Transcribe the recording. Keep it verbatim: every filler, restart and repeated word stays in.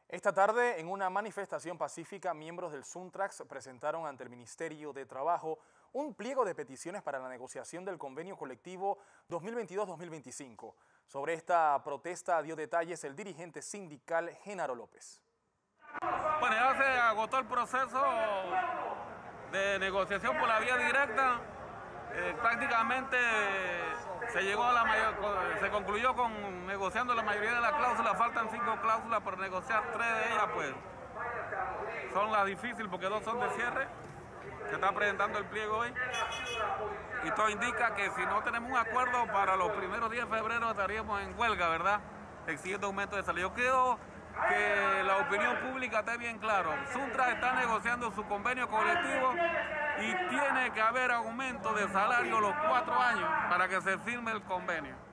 Esta tarde, en una manifestación pacífica, miembros del Suntrax presentaron ante el Ministerio de Trabajo un pliego de peticiones para la negociación del convenio colectivo dos mil veintidós dos mil veinticinco. Sobre esta protesta dio detalles el dirigente sindical Genaro López. Bueno, ya se agotó el proceso de negociación por la vía directa. Eh, prácticamente se llegó a la mayor, se concluyó con negociando la mayoría de las cláusulas. Faltan cinco cláusulas por negociar, tres de ellas pues son las difíciles porque dos son de cierre. Se está presentando el pliego hoy y todo indica que si no tenemos un acuerdo para los primeros días de febrero estaríamos en huelga, ¿verdad? Exigiendo aumento de salario. Yo creo que la opinión pública esté bien claro. Suntrax está negociando su convenio colectivo y tiene que haber aumento de salario los cuatro años para que se firme el convenio.